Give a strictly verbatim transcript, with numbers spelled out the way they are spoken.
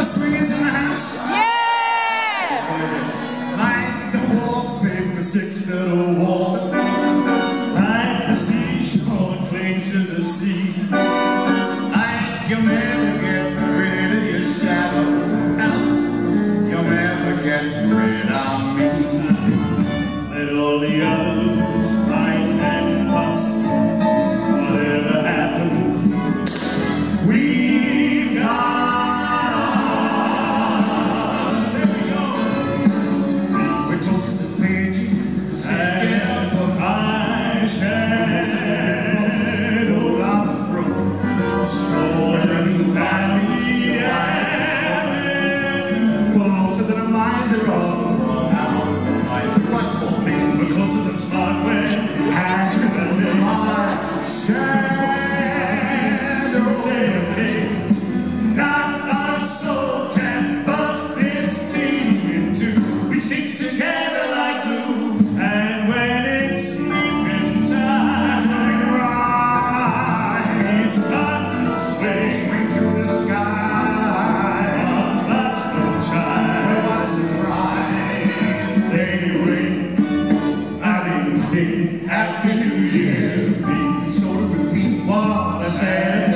swingers in the house? Yeah! Like the wallpaper sticks to the wall, like the seashore clings to the sea, like you'll never get rid of your shadow, you'll never get rid of me. Let all the others fight and fuss, whatever happens, we got. Happy New Year. So to repeat what I said.